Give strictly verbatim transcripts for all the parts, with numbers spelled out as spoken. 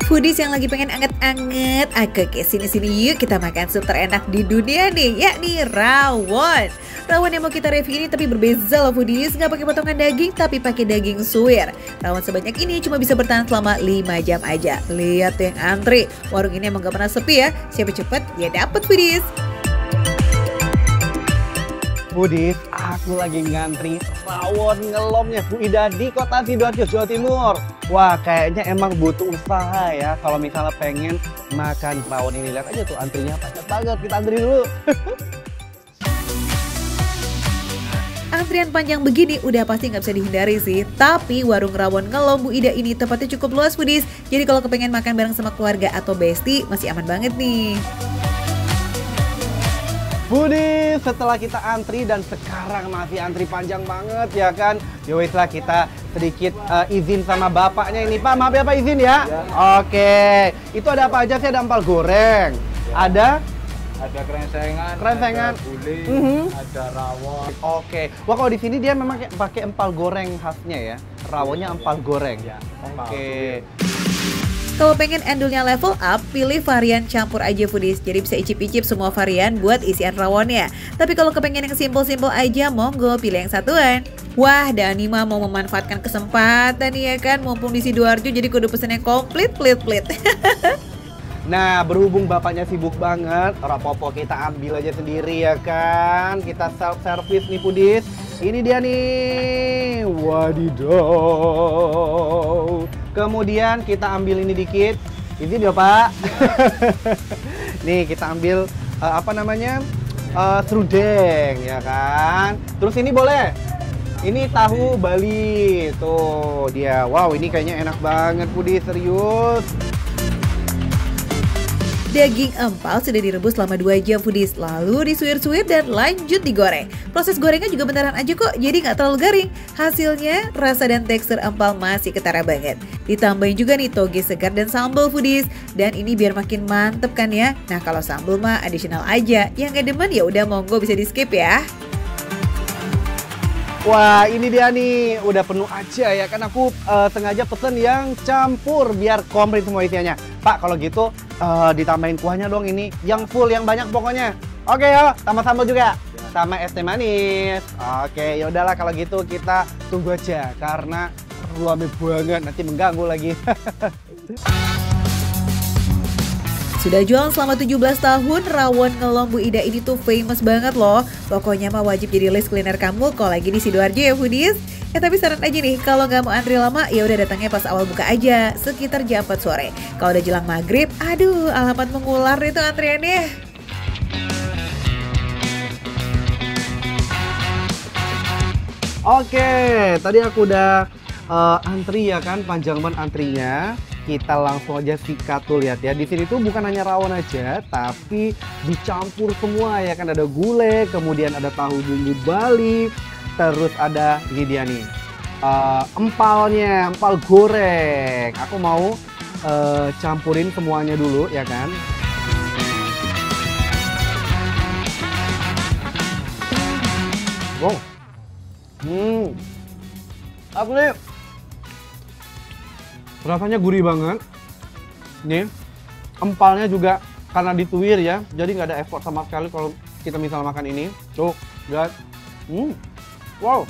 Foodies yang lagi pengen anget-anget, oke oke sini-sini yuk kita makan sup terenak di dunia nih, yakni rawon. Rawon yang mau kita review ini tapi berbeza loh Foodies, nggak pakai potongan daging tapi pakai daging suwir. Rawon sebanyak ini cuma bisa bertahan selama lima jam aja. Lihat yang antri, warung ini emang gak pernah sepi ya, siapa cepet ya dapet Foodies. Foodies, aku lagi ngantri rawon ngelomnya Bu Ida di kota Sidoarjo, Jawa Timur. Wah, kayaknya emang butuh usaha ya kalau misalnya pengen makan rawon ini. Lihat aja tuh antrinya padat banget, kita antri dulu. Antrian panjang begini udah pasti nggak bisa dihindari sih. Tapi warung rawon ngelom Bu Ida ini tempatnya cukup luas Foodies. Jadi kalau kepengen makan bareng sama keluarga atau bestie masih aman banget nih. Foodies, setelah kita antri dan sekarang masih antri panjang banget ya kan. Yowes lah kita sedikit uh, izin sama bapaknya ini. Pak, maaf ya Pak, izin ya? Ya. Oke, itu ada apa aja sih? Ada empal goreng, ya. Ada? Ada krengsengan, krengsengan, ada guling, mm -hmm. ada rawon. Oke, wah kalau di sini dia memang pakai empal goreng khasnya ya. Rawonnya empal goreng. Ya. Oke. Kalau pengen endulnya level up, pilih varian campur aja Foodies. Jadi bisa icip-icip semua varian buat isian rawonnya. Tapi kalau kepengen yang simple-simple aja, monggo pilih yang satuan. Wah, Dani mah mau memanfaatkan kesempatan ya kan, mumpung di Sidoarjo jadi kudu pesen yang komplit, plit-plit. Nah, berhubung bapaknya sibuk banget, rapopo kita ambil aja sendiri ya kan. Kita self-service nih Foodies. Ini dia nih, wadidaw. Kemudian kita ambil ini dikit, izin ya Pak. Nih kita ambil uh, apa namanya uh, serundeng ya kan. Terus ini boleh, ini tahu Bali tuh dia. Wow, ini kayaknya enak banget Foodies, serius. Daging empal sudah direbus selama dua jam Foodies, lalu disuir-suir dan lanjut digoreng. Proses gorengnya juga bentaran aja kok, jadi nggak terlalu garing. Hasilnya, rasa dan tekstur empal masih ketara banget. Ditambahin juga nih toge segar dan sambal Foodies. Dan ini biar makin mantep kan ya. Nah kalau sambal mah additional aja, yang nggak demen ya udah monggo bisa di skip ya. Wah, ini dia nih, udah penuh aja ya kan. Aku uh, sengaja pesen yang campur biar komplit semua isiannya. Pak, kalau gitu uh, ditambahin kuahnya dong ini, yang full, yang banyak pokoknya. Oke ya, tambah sambal juga, sama es teh manis. Oke, ya udahlah kalau gitu kita tunggu aja karena rame banget, nanti mengganggu lagi. Sudah jualan selama tujuh belas tahun, rawon ngelom Bu Ida ini tuh famous banget loh. Pokoknya mah wajib jadi list kuliner kamu kalau lagi di Sidoarjo ya Foodies. Eh tapi saran aja nih, kalau nggak mau antri lama ya udah datangnya pas awal buka aja, sekitar jam empat sore. Kalau udah jelang maghrib, aduh alamat mengular itu antriannya. Oke, tadi aku udah uh, antri ya kan, panjang banget antrinya. Kita langsung aja sikat tuh, lihat ya. Di sini tuh bukan hanya rawon aja, tapi dicampur semua ya kan. Ada gulai, kemudian ada tahu bumbu Bali, terus ada ini dia nih uh, empalnya, empal goreng. Aku mau uh, campurin semuanya dulu ya kan. Wow, hmm, aku nih rasanya gurih banget. Nih, empalnya juga karena dituir ya, jadi nggak ada effort sama sekali kalau kita misal makan ini. Tuh, lihat. Hmm, wow.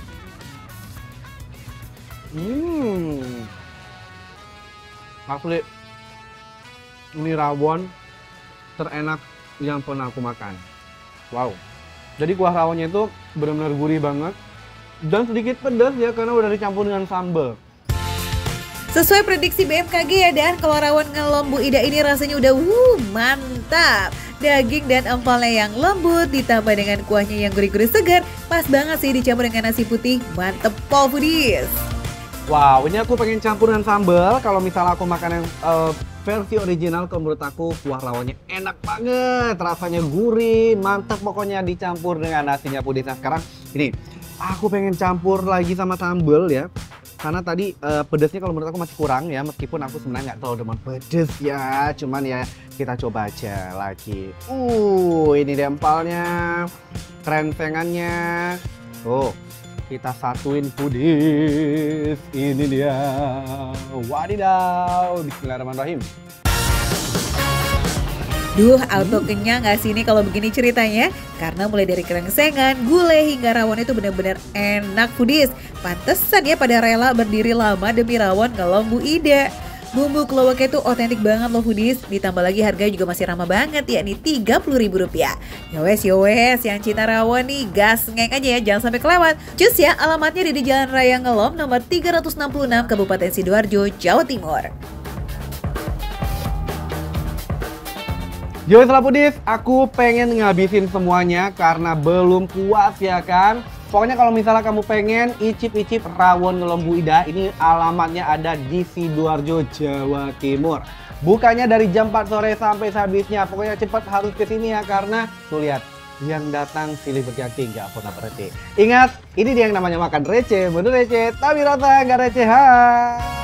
Hmm, asli. Ini rawon terenak yang pernah aku makan. Wow. Jadi kuah rawonnya itu benar-benar gurih banget dan sedikit pedas ya karena udah dicampur dengan sambal. Sesuai prediksi B M K G ya Dan, kalau rawon ngelom Bu Ida ini rasanya udah wuh mantap. Daging dan empalnya yang lembut ditambah dengan kuahnya yang gurih-gurih segar, pas banget sih dicampur dengan nasi putih, mantep pol Foodies. Wow, ini aku pengen campur dengan sambal. Kalau misalnya aku makan yang uh, versi original, kalau menurut aku kuah rawonnya enak banget, rasanya gurih, mantap pokoknya dicampur dengan nasinya Foodies. Nah sekarang ini, aku pengen campur lagi sama sambal ya. Karena tadi uh, pedasnya kalau menurut aku masih kurang ya, meskipun aku sebenarnya nggak terlalu demen pedes ya, cuman ya kita coba aja lagi. Uh, ini dempalnya, krengsengannya, tuh kita satuin Foodies. Ini dia, wadidaw, bismillahirrahmanirrahim. Duh, auto kenyang gak sih ini kalau begini ceritanya? Karena mulai dari krengsengan, gulai hingga rawon itu benar-benar enak foodies. Pantesan ya pada rela berdiri lama demi rawon ngelom Bu Ida. Bumbu kelowaknya itu otentik banget loh foodies. Ditambah lagi harganya juga masih ramah banget, yakni tiga puluh ribu rupiah. Yowes yowes, yang cinta rawon nih gas ngek aja ya, jangan sampai kelewat. Cus ya, alamatnya di Jalan Raya Ngelom nomor tiga ratus enam puluh enam Kabupaten Sidoarjo, Jawa Timur. Yo setelah foodies, aku pengen ngabisin semuanya karena belum puas ya kan. Pokoknya kalau misalnya kamu pengen icip-icip rawon ngelom Bu Ida, ini alamatnya ada di Sidoarjo, Jawa Timur. Bukanya dari jam empat sore sampai sehabisnya. Pokoknya cepat harus ke sini ya, karena tuh lihat, yang datang silih berganti nggak pernah berhenti. Ingat, ini dia yang namanya makan receh, bener receh, tapi rasa nggak recehan.